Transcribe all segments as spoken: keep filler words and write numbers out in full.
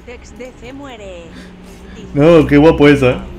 Tex D C muere. Dice, No, qué guapo eso, eh.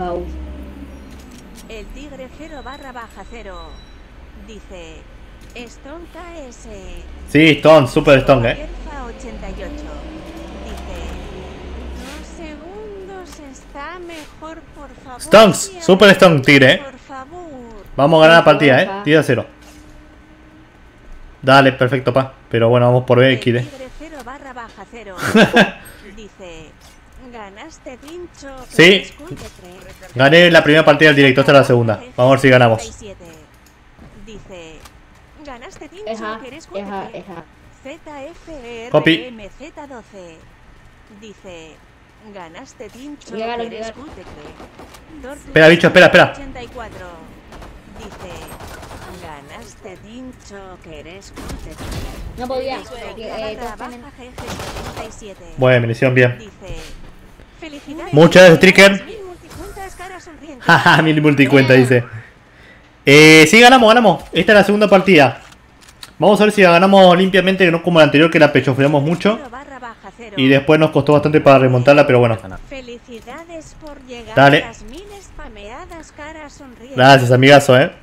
el tigre cero barra baja cero. Dice, Stone K S. Sí, Stone, super Stone, eh. ochenta y ocho. Dice, dos segundos está mejor, por favor. Stones, super Stone, tigre, eh. Por favor. Vamos a ganar la partida, eh. diez a cero. Dale, perfecto, pa. Pero bueno, vamos por B X D. cero barra baja cero. Dice, ganaste pincho. Sí. Gané la primera partida del directo, esta es la segunda. Vamos a ver si ganamos. Dice, ganaste pincho, Eja, que eres eja, eja. Z F Copy. R M Z doce. Dice, ganaste pincho, Llegaron, que eres llegaron. cutecle. Espera, bicho, espera, espera. ochenta y cuatro. Dice, ganaste pincho, que eres cutecle. No podía. Eh, setenta y siete. Bueno, me hicieron bien. Dice, felicidades. Muchas gracias, Tricker. Mil multicuentas, cara sonriente. Jaja, mil multicuenta, dice. Eh, sí, ganamos, ganamos. Esta es la segunda partida. Vamos a ver si la ganamos limpiamente, no como la anterior, que la pechofreamos mucho. Y después nos costó bastante para remontarla, pero bueno. Felicidades por llegar Dale. a las mil spameadas, cara sonriente. Gracias, amigazo, eh.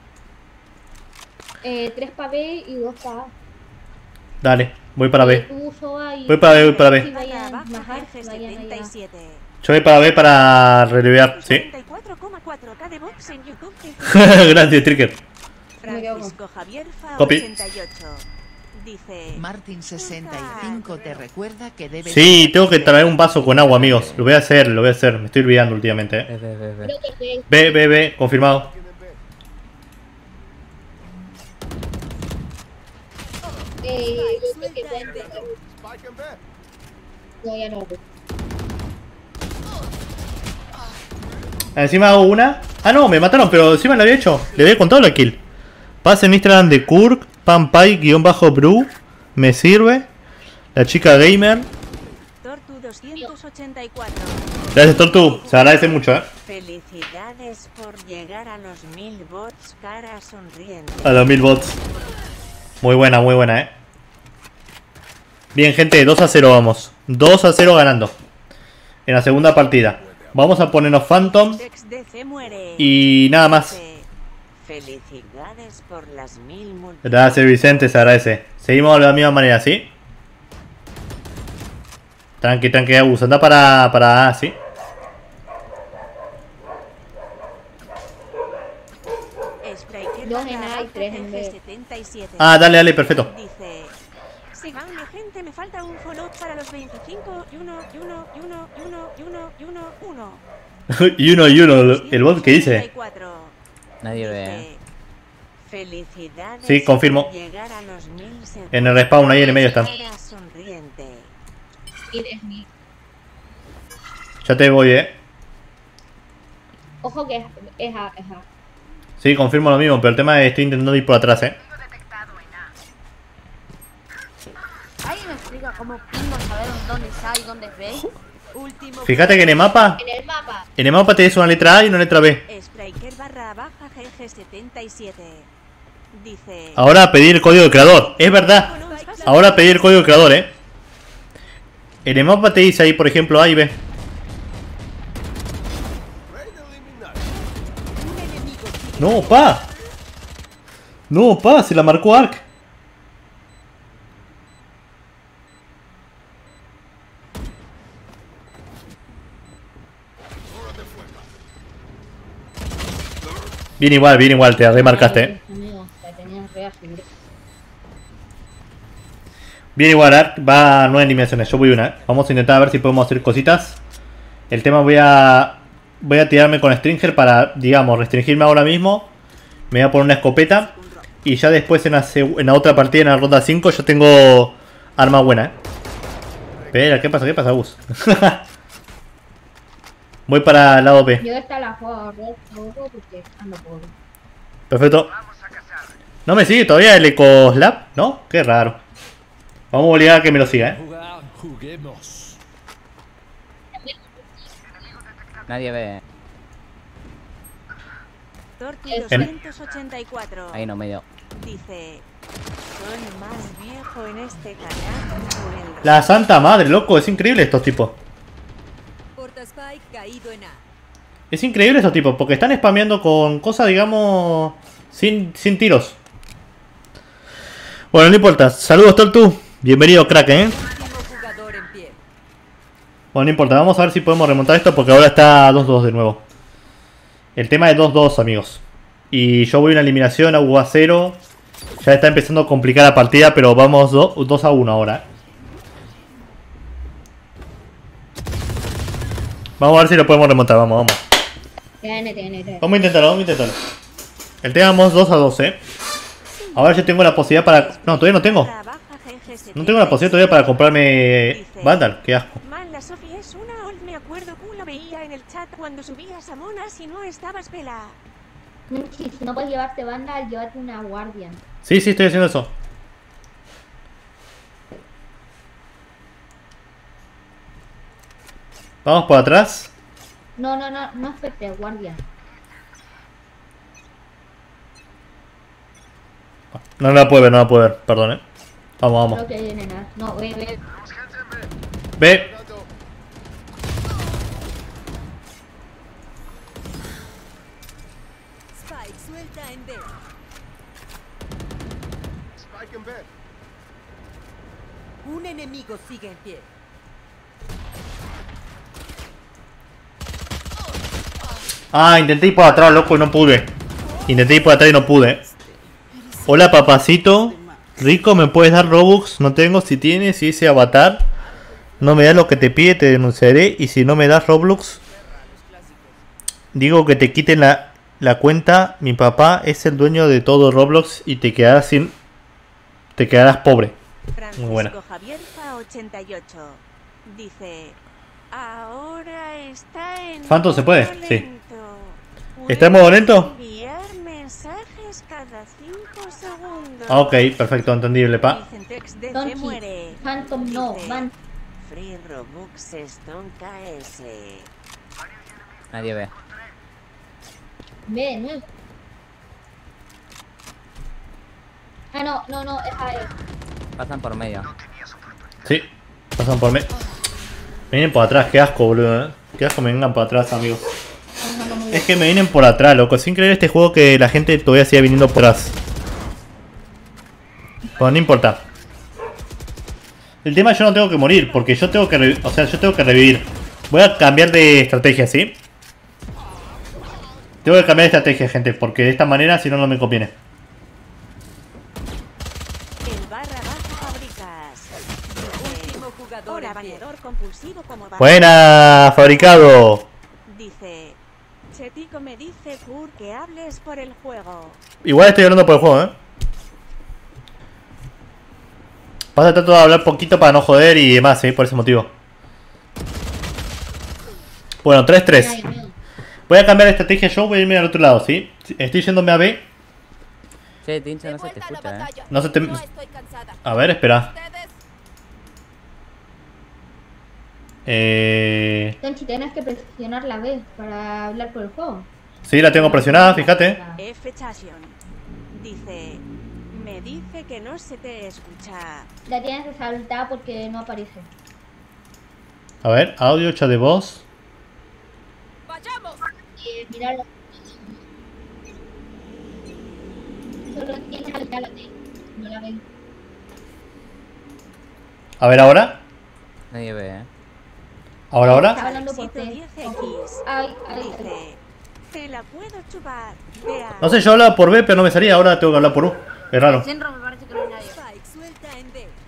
Eh, tres para B y dos para A. Dale, voy para B. Tú, Soa y- Voy para B, voy para B. Si vayan a bajar, vayan allá. Yo voy para B para relevear, sí. setenta y cuatro coma cuatro K de box en YouTube. Gracias, Tricker. Francisco Javier Fa Copy. ochenta y ocho. Dice, Martin sesenta y cinco te recuerda que debes... Sí, tengo que traer un vaso con agua, amigos. Lo voy a hacer, lo voy a hacer. Me estoy olvidando últimamente, eh. Ve, ve, ve, ve. Creo que B. B, B, B, confirmado. Eh, yo creo que B. No, ya no. Encima hago una. Ah, no, me mataron, pero encima lo había hecho. Le había contado la kill. Pase en Instagram de Kurk, Pampai, guión bajo Bru. Me sirve. La chica gamer. Tortu doscientos ochenta y cuatro. Gracias, Tortu. Se agradece mucho, eh. Felicidades por llegar a los mil bots, cara sonriente. A los mil bots. Muy buena, muy buena, eh. Bien, gente, dos a cero vamos. dos a cero ganando. En la segunda partida. Vamos a ponernos Phantom. Tex D C muere. Y nada más. Dice, felicidades por las mil multi. Gracias, Vicente, se agradece. Seguimos de la misma manera, ¿sí? Tranqui, tranqui, Agus. Anda para, para A, ¿sí? Striker Dos en A y tres en B. setenta y siete. Ah, dale, dale, perfecto. Dice, si van mi gente, me falta un follow para los veinticinco y uno, y uno, y uno, y uno, y uno, y uno, uno. Y uno, y uno, el bot que dice. Nadie ve. Dice, felicidades. Sí, confirmo. por llegar a los mil En el respawn, ahí en el medio están. cara sonriente. Eres mi. Ya te voy, eh. Ojo que es, es A, es A. Sí, confirmo lo mismo, pero el tema es que estoy intentando ir por atrás, eh. ¿Alguien me explica cómo pingo saber dónde es A y dónde es B? Último. Fíjate que en el mapa, En el mapa. en el mapa te des una letra A y una letra B. Striker barra baja G G setenta y siete. Dice. Ahora pedir el código de creador, es verdad. Ahora pedir el código de creador, eh. En el mapa te dice ahí, por ejemplo, A y B. No, pa. No, pa, se la marcó Ark. Bien igual, bien igual, te remarcaste, eh. Amigo, la tenías re así. Bien igual, Ark va a nueve eliminaciones, yo voy una, eh. Vamos a intentar a ver si podemos hacer cositas. El tema voy a... Voy a tirarme con Stringer para, digamos, restringirme ahora mismo. Me voy a poner una escopeta. Y ya después en la, en la otra partida, en la ronda cinco, yo tengo arma buena, eh. Espera, ¿qué pasa? ¿Qué pasa, Gus? Voy para el lado B. Yo esta la juego rojo porque ando por. Perfecto. ¿No me sigue todavía el Ecoslab? ¿No? Qué raro. Vamos a obligar a que me lo siga, eh. Jugar, juguemos. Nadie ve. Torti doscientos ochenta y cuatro. Ahí no, medio. Dice, son más viejo en este canal. o el- La santa madre, loco, es increíble estos tipos. Portaspike caído en A. Es increíble estos tipos, porque están spameando con cosas, digamos, sin, sin tiros. Bueno, no importa. Saludos, Tortu. Bienvenido, crack, ¿eh? Último jugador en pie. Bueno, no importa. Vamos a ver si podemos remontar esto, porque ahora está dos dos de nuevo. El tema es dos dos, amigos. Y yo voy a una eliminación a U A cero. Ya está empezando a complicar la partida, pero vamos dos a uno ahora. Vamos a ver si lo podemos remontar. Vamos, vamos. Tiene, tiene, tiene. Vamos a intentarlo, vamos a intentarlo. El tema vamos dos a dos, eh. Ahora yo tengo la posibilidad para... No, todavía no tengo. Trabaja G G setenta y No tengo la posibilidad todavía para comprarme Vandal. Qué asco. Man, la Sofi es una old, me acuerdo que la veía en el chat cuando subías a monas y no estabas pela. Si no puedes llevarte banda, llévate una guardian. Sí, sí, estoy haciendo eso. Vamos por atrás. No, no, no, no espete, guardian. No, no la puedo ver, no la puedo ver. Perdón, eh. Vamos, vamos. Creo que viene nada. No, ve, ve. Ve. Spike suelta en B. Un enemigo sigue en pie. Ah, intenté ir por atrás, loco, y no pude. Intenté ir por atrás y no pude. Hola, papacito. Rico, ¿me puedes dar Robux? No tengo. Si tienes, si ese avatar no me das lo que te pide, te denunciaré. Y si no me das Roblox, digo que te quiten la, la cuenta. Mi papá es el dueño de todo Roblox y te quedarás sin... Te quedarás pobre. Muy buena. Francisco Javier Fa ochenta y ocho dice: ahora está en Phantom, ¿se puede? modo Sí. lento. ¿Está en modo lento? Puedes enviar mensajes cada cinco segundos. Ah, ok, perfecto, entendible, pa. Vicentex D C Tonchi. muere. Phantom no, Dice, van. Free Robux Stone K S. Nadie ve. Ve de nuevo. Ah, no, no, no, es A E. Pasan por medio. Sí, pasan por mí. Me vienen por atrás, qué asco, boludo, eh. Qué asco me vengan por atrás, amigos. Es que me vienen por atrás, loco. Es increíble este juego que la gente todavía siga viniendo por atrás. Bueno, no importa. El tema es que yo no tengo que morir, porque yo tengo que revivir. O sea, yo tengo que revivir. Voy a cambiar de estrategia, ¿sí? Tengo que cambiar de estrategia, gente, porque de esta manera, si no, no me conviene. El barra baja fabricas. Dice, Último jugador hola, en pie. bañador compulsivo como barra. Buena, fabricado. Dice, Chetico me dice Kur que hables por el juego. Igual estoy hablando por el juego, ¿eh? Vas a tratar de hablar poquito para no joder y demás, ¿sí? Por ese motivo. Bueno, tres tres. Ay, amigo. Voy a cambiar de estrategia yo, voy a irme al otro lado, ¿sí? Estoy yéndome a B. Che, Tincho, no se te escucha, eh. No se te... estoy cansada. A ver, espera. Ustedes Eh... Tonchi, tienes que presionar la B para hablar por el juego. Sí, la tengo presionada, fíjate. F Chassion. Dice, me dice que no se te escucha. La tienes que saltar porque no aparece. A ver, audio, chat de voz. vayamos. Y mirarlo. Solo tienes que saltar la B. No la ven. A ver, ahora. Nadie ve, eh. Ahora, ahora. Está hablando por Alexito T. diez X. Ay, ay, ay. Dice, te la puedo chupar. Vea. No sé, yo hablaba por B, pero no me salía. Ahora tengo que hablar por U. Es raro. Centro me parece que no hay nadie. Spike suelta en B.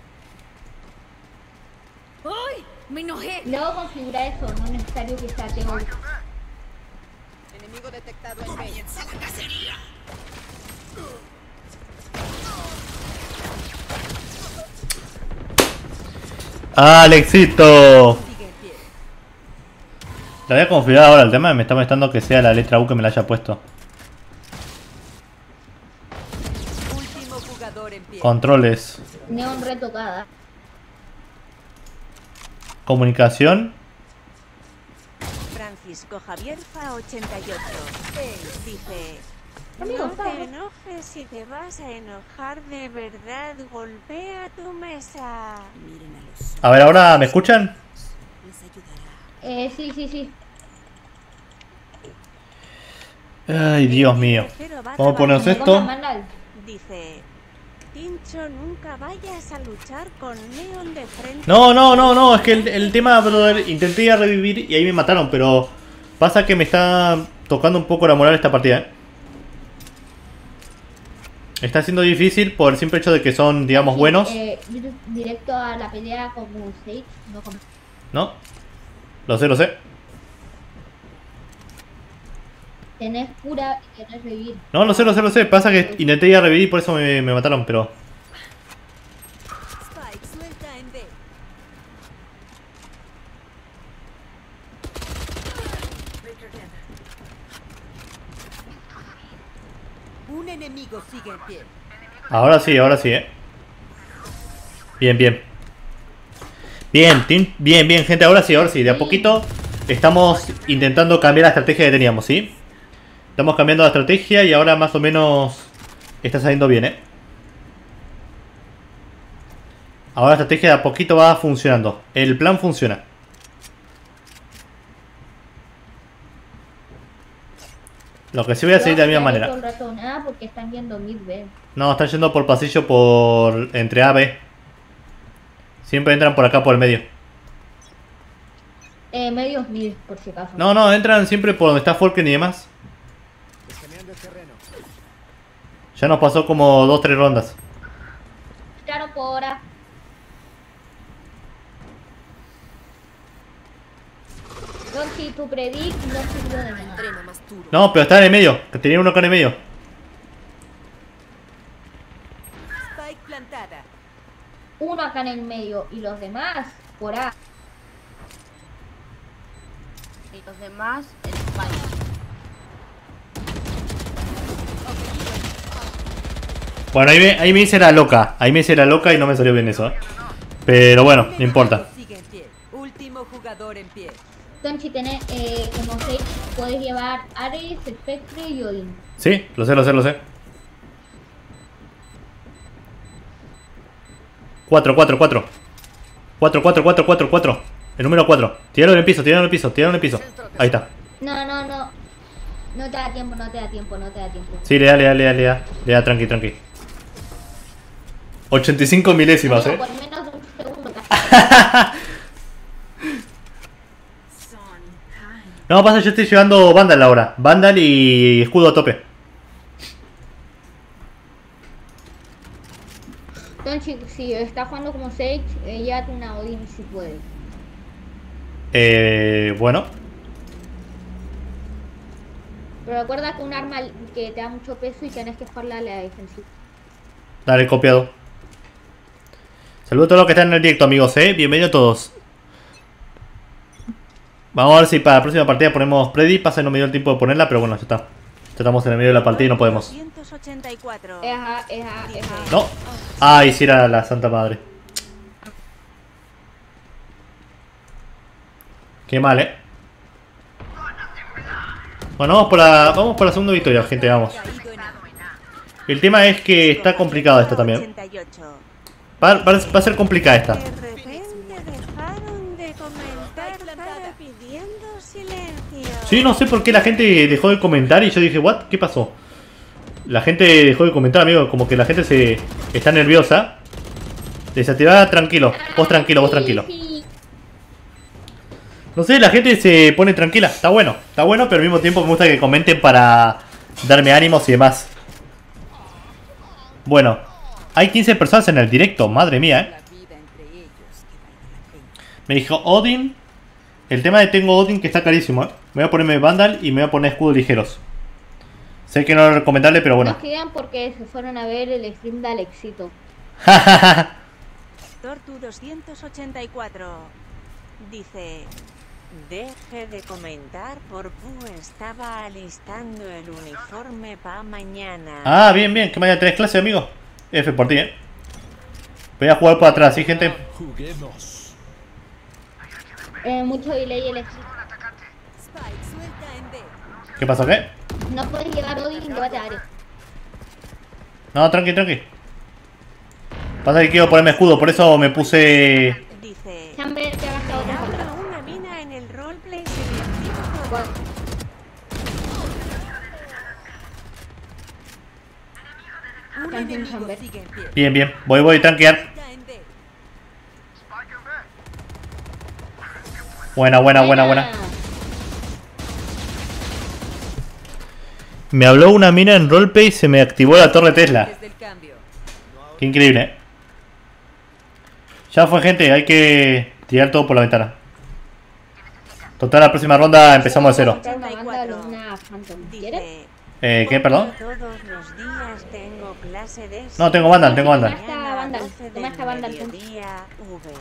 ¡Ay! ¡Me enojé! Luego configura eso, no es necesario que sea T O. Enemigo detectado en B. ¡Alexito! Sigue en pie. La voy a configurar ahora. El tema me está molestando que sea la letra U que me la haya puesto. Último jugador en pie. Controles. Neon retocada. Comunicación. Francisco Javier Fa ochenta y ocho. Dice, Amigo, No te vamos. enojes, si te vas a enojar de verdad, golpea tu mesa. A ver, ahora, ¿me escuchan? Eh, sí, sí, sí. Ay, Dios mío. Tercero va a ¿Cómo ponemos trabajar. esto? Mandal. Dice, Tincho, nunca vayas a luchar con Neon de frente. No, no, no, no, es que el, el tema, brother, intenté ir a revivir y ahí me mataron, pero pasa que me está tocando un poco la moral esta partida, ¿eh? Está siendo difícil por el simple hecho de que son, digamos, buenos, Eh, dir- directo a la pelea como Sage, no como... ¿no? Lo sé, lo sé. Tenés cura y querés revivir. No, lo sé, lo sé, lo sé. Pasa que intenté ir a revivir y por eso me, me mataron, pero... Spike, suelta en B. Un enemigo sigue en pie. Ahora sí, ahora sí, ¿eh? Bien, bien. Bien, team, bien, bien, gente, ahora sí, ahora sí. De a poquito estamos intentando cambiar la estrategia que teníamos, ¿sí? Estamos cambiando la estrategia y ahora más o menos está saliendo bien, ¿eh? Ahora la estrategia de a poquito va funcionando. El plan funciona. Lo que sí voy a seguir de la misma manera. Todo el rato nada porque están yendo mid B. No, están yendo por pasillo por... entre A, B. Siempre entran por acá por el medio. Eh, medios mid, por si acaso. No, no, entran siempre por donde está Falken y demás. Ya nos pasó como dos, tres rondas. Claro, por ahora. Donchi, tu predict no sirvió de nada. Entreno más duro. No, pero está en el medio. Que tenía uno acá en el medio. Spike plantada. Uno acá en el medio y los demás por A. Y los demás, el Spike. Bueno, ahí me, ahí me hice la loca. Ahí me hice la loca y no me salió bien eso, ¿eh? Pero bueno, no importa. Sigue en pie. Último jugador en pie. Donchi, tenés, eh, como seis, podés llevar Ares, Spectre y Odin. Sí, lo sé, lo sé, lo sé. Cuatro, cuatro, cuatro. Cuatro, cuatro, cuatro, cuatro, cuatro. El número cuatro. Tíralo en el piso, tíralo en el piso, tíralo en el piso. Ahí está. No, no, no. No te da tiempo, no te da tiempo, no te da tiempo. Sí, le da, le da, le da, le da. Le da, tranqui, tranqui. ochenta y cinco milésimas, Amigo, eh. por menos de un segundo. No, pasa, yo estoy llevando Vandal ahora. Vandal y escudo a tope. Donchi, si está jugando como Sage, eh, llévate una Odin si puedes. Eh, bueno. Pero recuerda que un arma que te da mucho peso y tenés que jugarla a la defensiva. Dale, copiado. Saludos a todos los que están en el directo, amigos, eh. Bienvenidos a todos. Vamos a ver si para la próxima partida ponemos Predi. Pasa, no me dio el tiempo de ponerla, pero bueno, ya está. Ya estamos en el medio de la partida y no podemos. doscientos ochenta y cuatro. Es A, es A, es A. No. Ay, sí era la santa madre. Qué mal, eh. Bueno, vamos por la, vamos por la segunda victoria, gente, vamos. Caído en A. El tema es que está complicado esta también. ochenta y ocho. Va, va- va a ser complicada esta. De repente dejaron de comentar para pidiendo silencio. Sí, no sé por qué la gente dejó de comentar y yo dije, ¿what? ¿Qué pasó? La gente dejó de comentar, amigo. Como que la gente se está nerviosa. Desactivada, tranquilo. Vos tranquilo, vos tranquilo. Sí, No sé, la gente se pone tranquila. Está bueno, está bueno, pero al mismo tiempo me gusta que comenten para darme ánimos y demás. Bueno, hay quince personas en el directo, madre mía, eh. La vida entre ellos que valga la pena. Me dijo Odin. El tema de tengo Odin que está carísimo, eh. Me voy a ponerme Vandal y me voy a poner escudos ligeros. Sé que no es recomendable, pero bueno. no quedan porque se fueron a ver el stream de Alexito. Tortu doscientos ochenta y cuatro. Dice... Deje de comentar, por Pu estaba alistando el uniforme pa' mañana. Ah, bien, bien, que mañana tenés clase, amigo. F por ti, eh. Voy a jugar por atrás, ¿sí, gente? Juguemos. Eh, mucho delay el stream. Spike, suelta en B. ¿Qué pasó, qué? No puedes llevar Odin, llévate a Ares. No, tranqui, tranqui. Pasa que quiero ponerme escudo, por eso me puse... Dice... Chamber te ha gastado Me otra abro balas. una mina en el roleplay semiactivo por... Un También enemigo Chamber. sigue en pie. Bien, bien. Voy, voy, tranquear. Está en B. Buena, buena, buena, buena. Me habló una mina en roleplay y se me activó la torre Tesla. Desde el cambio. Qué increíble, ¿eh? Ya fue, gente. Hay que tirar todo por la ventana. Total, la próxima ronda empezamos de cero. Comprar una banda de una Phantom. ¿Quieres? Dice... Eh, ¿qué? Perdón. Todos los días tengo clase de... No, tengo Vandal, tengo Vandal. Toma esta Vandal, toma esta Vandal. Mediodía, V.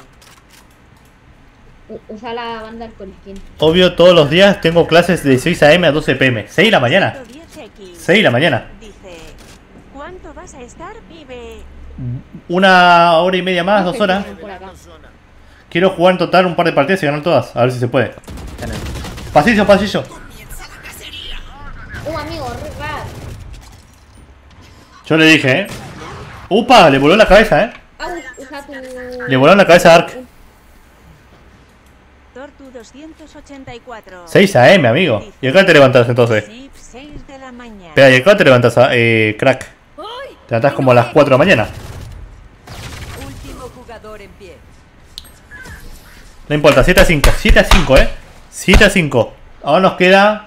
U- Usa la banda con skin. Obvio, todos los días tengo clases de seis a m a doce p m. seis de la mañana. ciento diez equis. seis de la mañana. Dice... ¿Cuánto vas a estar, pibe? Una hora y media más, dos horas. Por acá. Quiero jugar en total un par de partidas y ganar todas. A ver si se puede. Ten el- Pasillo, pasillo. Uh, amigo, re raro. Yo le dije, eh. Upa, le voló la cabeza, eh. Ah, usa tu... Le voló la cabeza a Ark. Tortu doscientos ochenta y cuatro. seis a m, amigo. ¿Y a qué hora te levantas entonces? Zip, seis de la mañana. Espera, ¿y a qué hora te levantas, eh, crack? Te levantas como a las cuatro de la mañana. Último jugador en pie. No importa, siete a cinco. siete a cinco, eh. siete a cinco. Ahora nos queda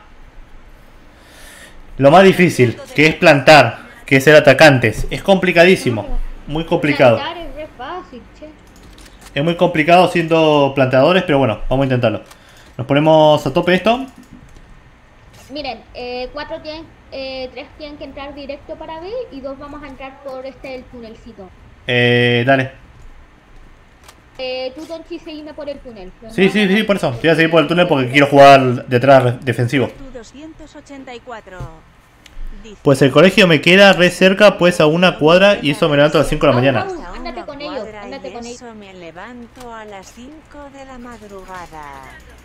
lo más difícil, que es plantar, que es ser atacantes. Es complicadísimo. Muy complicado. Plantar es re fácil, che. Es muy complicado siendo planteadores, pero bueno, vamos a intentarlo. Nos ponemos a tope esto. Miren, eh, cuatro tienen, eh, tres tienen que entrar directo para B y dos vamos a entrar por este el tunelcito. Eh, dale. Eh, tú, Tonchi, seguime por el túnel. pero Sí, no- sí, sí, por eso. Te voy a seguir por el túnel porque quiero jugar detrás defensivo. Tortu doscientos ochenta y cuatro. Dice... Pues el colegio me queda re cerca, pues a una cuadra, y eso me levanto a las cinco de la mañana. Vamos, A ándate una con ellos, cuadra ándate y con ellos. eso me levanto a las cinco de la madrugada.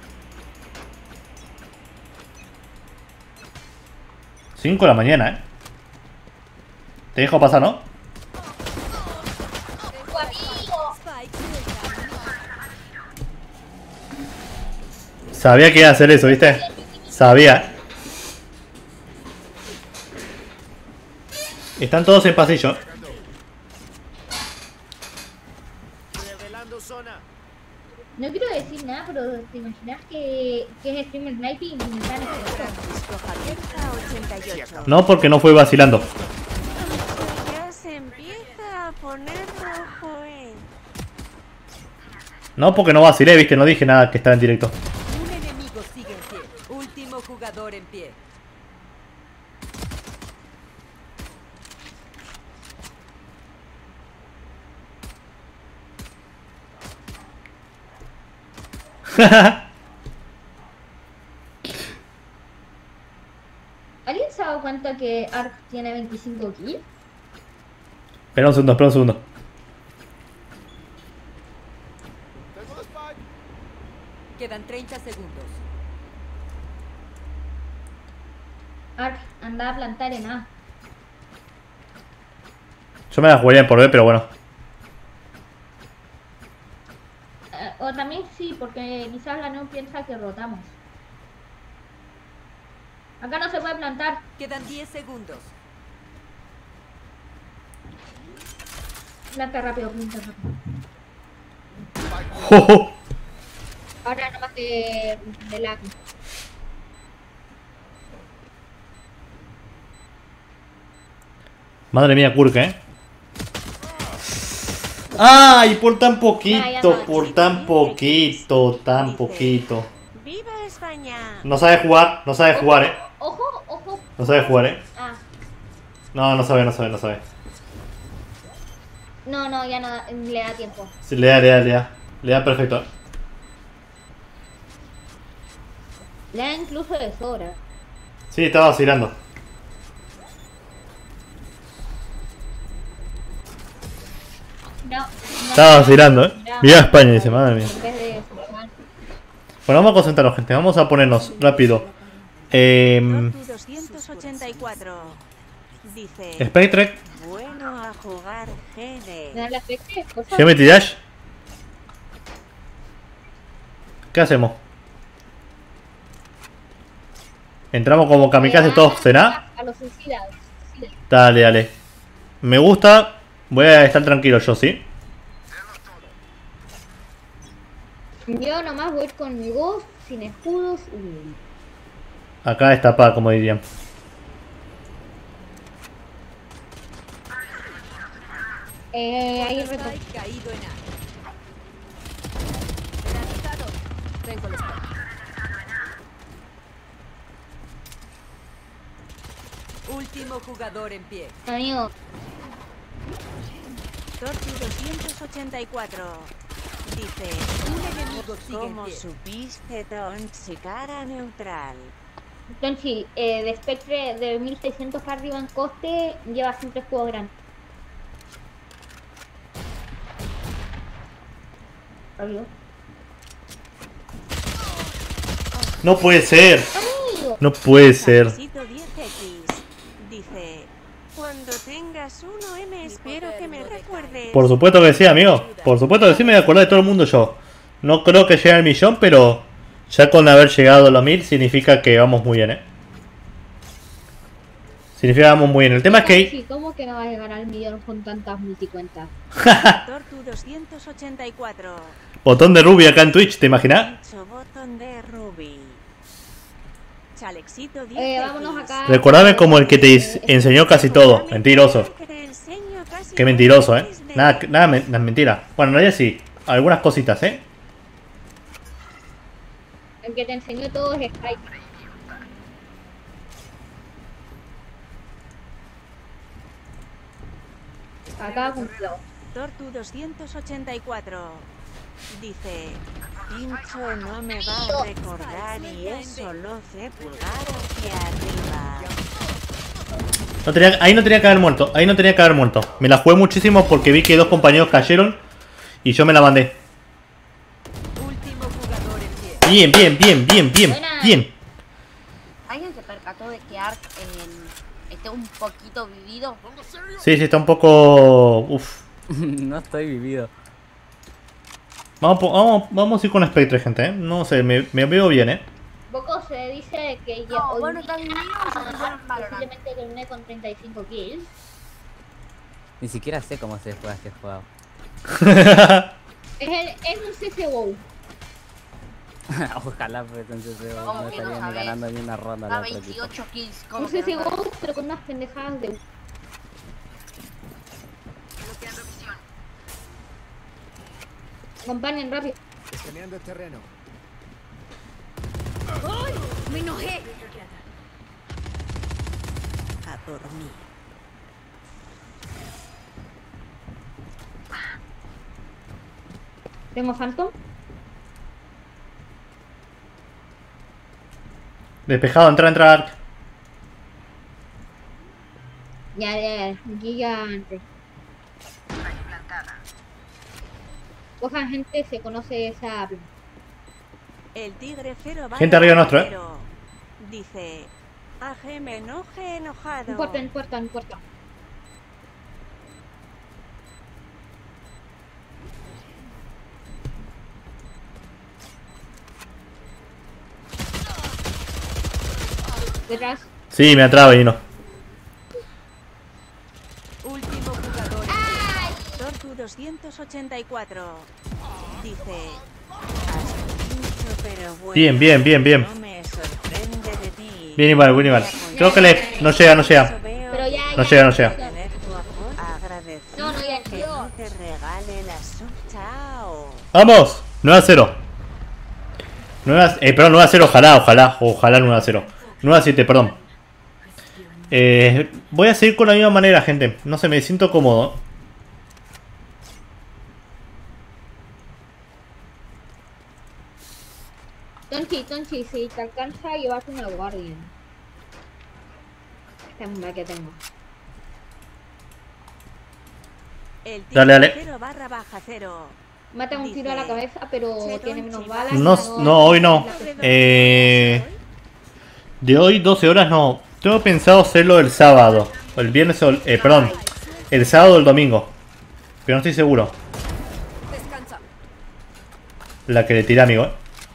cinco de la mañana, eh. Te dejo pasar, ¿no? Sabía que iba a hacer eso, ¿viste? Sabía. Están todos en pasillo. No quiero decir nada, pero te imaginas que, que es streamer sniping y me están escuchando. Escoja abierta ochenta y ocho. No, porque no fue vacilando. Ya se empieza a poner rojo, eh. No, porque no vacilé, ¿viste? No dije nada que estaba en directo. Un enemigo sigue en pie. Último jugador en pie. ¿Alguien se ha dado cuenta que Ark tiene veinticinco kills? Espera un segundo, espera un segundo. Quedan treinta segundos. Ark, anda a plantar en A. Yo me la jugaría por B, pero bueno. Eh, o también sí, porque quizás la no piensa que rotamos. Acá no se puede plantar. Quedan diez segundos. Planta rápido, planta rápido. ¡Oh! Ahora nomás de, de lag. Madre mía, Kurk, ¿eh? ¡Ay! Por tan poquito, por tan poquito, tan poquito. ¡Viva España! No sabe jugar, no sabe jugar, ¿eh? Ojo, ojo. No sabe jugar, ¿eh? Ah, No, no sabe, no sabe, no sabe. no, no, ya no da- le da tiempo. Sí, le da, le da, le da. Le da perfecto. Le da incluso de sobra. Sí, estaba vacilando. No, no. Estaba vacilando, ¿eh? No. Viva España, dice, madre mía. En vez de sumar. Bueno, vamos a concentrarnos, gente. Vamos a ponernos rápido Eh, Tortu doscientos ochenta y cuatro. Dice. Spectre. Bueno a jugar G D. ¿Me dan la Spectre? Por favor. Geometry Dash. ¿Qué hacemos? Entramos como kamikaze todos, ¿será? A los suicidas. Sí. Dale, dale. Me gusta. Voy a estar tranquilo yo, ¿sí? Yo nomás voy con mi voz, sin escudos. Uy. Acá está pa, como dirían. Eh, ahí reto. Spike caído en A. Erradicado. Tengo el spike. Último jugador en pie. Amigo, Tortu doscientos ochenta y cuatro. Dice. Un enemigo sigue en ¿Cómo pie. supiste, Tonchi? Cara neutral. Tonchi, eh, de Spectre de mil seiscientos para arriba en coste, lleva siempre escudo grande. Amigo. No puede ser. Amigo. No puede ser. Saxito diez equis. Dice. Cuando tengas uno M, espero que me recuerdes. Por supuesto que sí, amigo. Por supuesto que sí, me voy a acordar de todo el mundo yo. No creo que llegue al millón, pero ya con haber llegado a los mil significa que vamos muy bien, ¿eh? Significa que vamos muy bien. El tema es que... Sí, ¿cómo que no va a llegar al millón con tantas multicuentas? Tortu doscientos ochenta y cuatro. Botón de Ruby acá en Twitch, ¿te imaginas? Dicho botón de Ruby. Chalexito diez Eh, equis. vámonos acá. Recordame como el que te dis- enseñó casi todo. Mentiroso. Que te enseño casi Qué mentiroso, todo ¿eh? desde- Nada, nada, men- nada mentira. Bueno, no, ya sí. Algunas cositas, ¿eh? El que te enseñó todo es Spike. Acá cumplió. Tortu doscientos ochenta y cuatro. Dice. Pincho no me va a recordar y eso lo sé pulgar hacia arriba. No tenía, ahí no tenía que haber muerto. Ahí no tenía que haber muerto. Me la jugué muchísimo porque vi que dos compañeros cayeron y yo me la mandé. Último jugador en pie. Bien, bien, bien, bien, bien, Buena. bien. ¿Alguien se percató de que Ark eh, esté un poquito vivido? Sí, sí, está un poco... Uf. No estoy vivido. Vamos, po- vamos, vamos a ir con Spectre, gente, ¿eh? No sé, me, me veo bien, ¿eh? Poco se dice que ya No, hoy bueno, día, está vivido o se pusieron Valorant. posiblemente terminé con treinta y cinco kills. Ni siquiera sé cómo se juega este juego. Es, el, es un C S G O. Ojalá pues entonces yo ¿Cómo no que no estaría ni sabes? ganando ni una ronda Da la otro equipo. veintiocho kills. Un ¿Cómo que C S no G sabes? O, pero con unas pendejadas de... Acompañen rápido. Escaneando el terreno. ¡Me enojé! A por mí. Tengo Phantom. Despejado, entra, entra Ark. Ya, ya, gigante. Cojan gente, se conoce esa... El tigre cero va Gente arriba nuestro, ¿eh? cero. Dice. Aje me enoje enojado. No importa, no importa, no importa. Detrás. Sí, me atraba y no. Último jugador en pie. Tortu doscientos ochenta y cuatro. Dice. Has dicho, pero bueno, Bien, bien, bien, bien. No me sorprende de ti. Bien, igual, bien, igual. Creo que le... No llega, no llega. Pero ya, No ya. llega, no llega. Tener tu apoyo. Agradecido No, no, ya, que yo. no te regale la sub. Chao. ¡Vamos! nueve a cero. nueve a... Eh, perdón, nueve a cero, ojalá, ojalá. Ojalá nueve a cero. nueve a siete, perdón. Eh, voy a seguir con la misma manera, gente. No sé, me siento cómodo. Tonchi, Tonchi, si te alcanza, llevarte una Guardian. Esta es una que tengo. El tigre Dale, dale. cero barra baja cero. Mata un tiro a la cabeza, pero Che, tiene Tonchi, menos balas. No, no, hoy no. Eh... De hoy, doce horas no. Tengo pensado hacerlo el sábado. O el viernes o el... Eh, perdón. El sábado o el domingo. Pero no estoy seguro. Descansa. La que le tiré, amigo.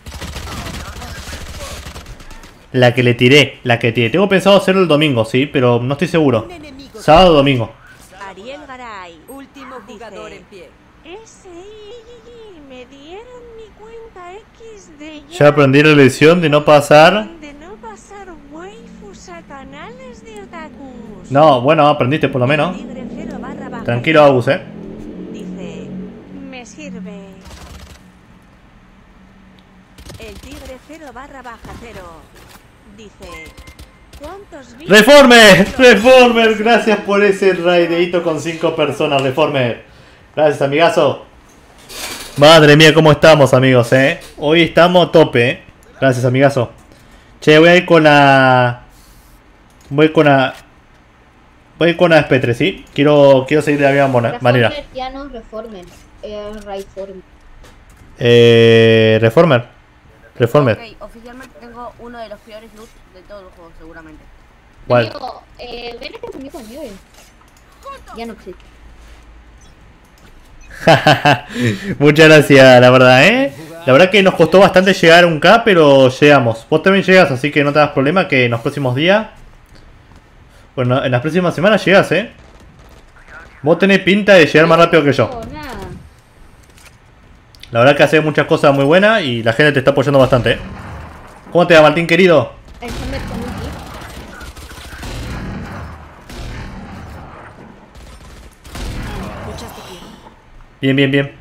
La que le tiré. La que tiré. Tengo pensado hacerlo el domingo, sí. Pero no estoy seguro. Un enemigo. Sábado o domingo. Ariel Garay. Último jugador Dice, en pie. S I me dieron mi cuenta X de Ya aprendí la lección de no pasar. De no pasar waifus a canales de otakus. No, bueno, aprendiste por lo menos. Tigre cero barra baja Tranquilo, Agus, eh. Dice, me sirve. El tigre cero barra baja cero. Dice, ¿cuántos vídeos? ¡Reformer! ¡Reformer! Gracias por ese raideito con cinco personas, Reformer. Gracias, amigazo. Madre mía, cómo estamos, amigos, eh. Hoy estamos a tope, eh. Gracias, amigazo. Che, voy a ir con la... Voy con la... Voy con la S P tres, ¿sí? Quiero, quiero seguir de la misma mona- manera. Reformer ya no Reformer. Eh, Raiformer. Eh... Reformer. Reformer. Ok, oficialmente tengo uno de los peores loots de todo el juego, seguramente. ¿Cuál? Amigo, eh, ven a que conmigo conmigo. Ya no existe. Muchas gracias, la verdad, ¿eh? La verdad que nos costó bastante llegar a un K, pero llegamos. Vos también llegas, así que no te das problema que en los próximos días... Bueno, en las próximas semanas llegás, ¿eh? Vos tenés pinta de llegar más rápido que yo. No, nada. La verdad que haces muchas cosas muy buenas y la gente te está apoyando bastante, ¿eh? ¿Cómo te va, Martín, querido? El Homer con un kit. Bien, bien, bien.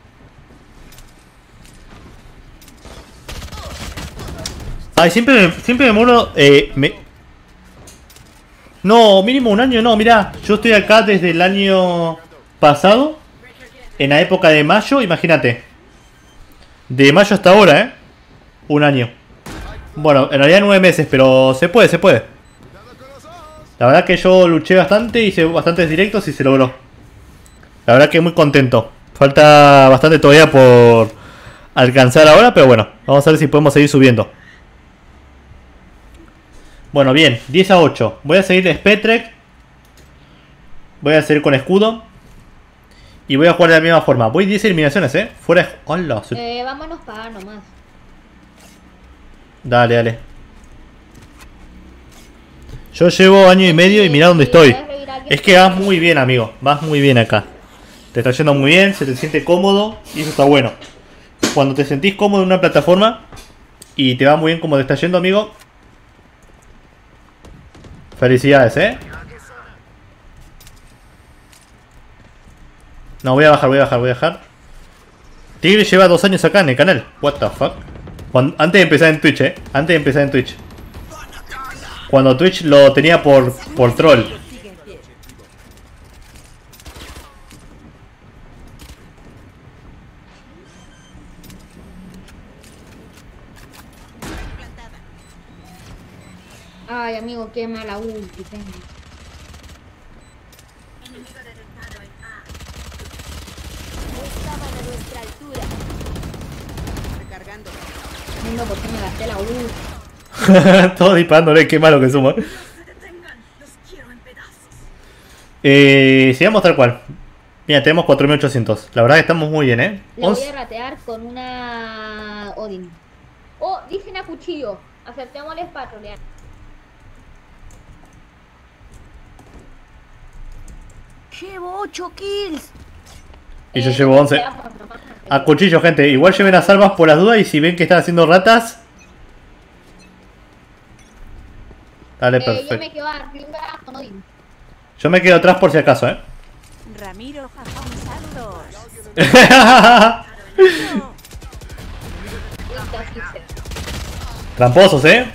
Ay, siempre me, siempre me muero. Eh, me... No, mínimo un año, no, mirá. Yo estoy acá desde el año pasado. En la época de mayo, imagínate. De mayo hasta ahora, ¿eh? Un año. Bueno, en realidad nueve meses, pero se puede, se puede. La verdad que yo luché bastante, hice bastantes directos y se logró. La verdad que muy contento. Falta bastante todavía por alcanzar ahora, pero bueno, vamos a ver si podemos seguir subiendo. Bueno, bien, diez a ocho. Voy a seguir Spectrek. Voy a seguir con escudo. Y voy a jugar de la misma forma. Voy diez eliminaciones, eh. Fuera de... ¡Hola! Eh, vámonos para A nomás. Dale, dale. Yo llevo año y medio y mirá dónde estoy. Es que vas muy bien, amigo. Vas muy bien acá. Te está yendo muy bien, se te siente cómodo y eso está bueno. Cuando te sentís cómodo en una plataforma y te va muy bien como te está yendo, amigo. Felicidades, eh. No, voy a bajar, voy a bajar, voy a bajar. Tigre lleva dos años acá en el canal. What the fuck. Cuando, antes de empezar en Twitch, eh. Antes de empezar en Twitch. Cuando Twitch lo tenía por, por troll. Sigue en pie. Ay, amigo, qué mala ulti tengo. Estaban a nuestra altura. Recargando. No, porque me gasté la ulti. Todo disparándole, qué malo que somos. Eh, sigamos tal cual. Mira, tenemos cuatro mil ochocientos. La verdad que estamos muy bien, eh. La voy Once- a ratear con una Odin. Oh, dicen a cuchillo. Acertémosles para trolear. Llevo ocho kills. Y yo Eh, llevo once. veamos nomás. A cuchillo, gente. Igual lleven las armas por las dudas y si ven que están haciendo ratas. Dale, Eh, yo perfecto. me quedo arriba con Odin. Yo me quedo atrás por si acaso, eh. Ramiro Jajón Santos. No, Ulti así. Tramposos, eh.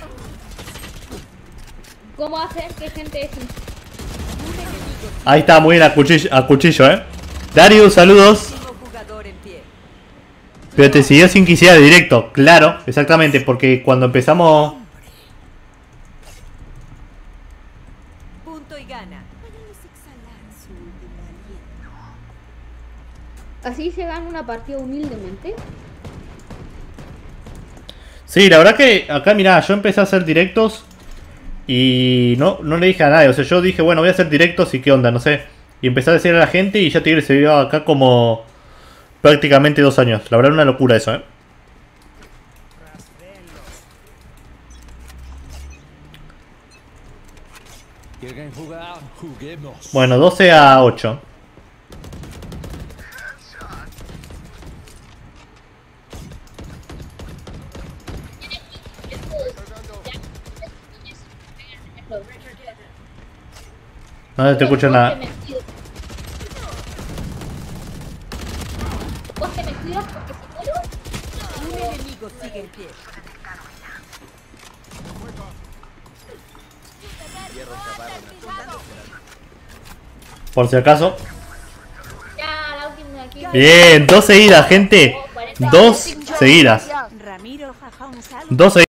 ¿Cómo hacer que gente sin... Ahí está, muy bien a cuchillo, a cuchillo, eh. Darius, saludos. Último jugador en pie. Pero te siguió sin que hiciera directo. Claro, exactamente, porque cuando empezamos... Punto y gana. Así se gana una partida humildemente. Sí, la verdad que acá, mirá, yo empecé a hacer directos Y no, no le dije a nadie. O sea, yo dije, bueno, voy a hacer directos y qué onda, no sé. Y empecé a decir a la gente y ya Tigre se vio acá como prácticamente dos años. La verdad, una locura eso, ¿eh? ¿Quieren jugar? Juguemos. Bueno, doce a ocho. No te escucho nada. Vos te me cuidas porque si muero, Un enemigo sigue en pie. Por si acaso. ya la última aquí. Bien, dos seguidas, gente. Dos seguidas. Ramiro Jajón Sal. Dos seguidas.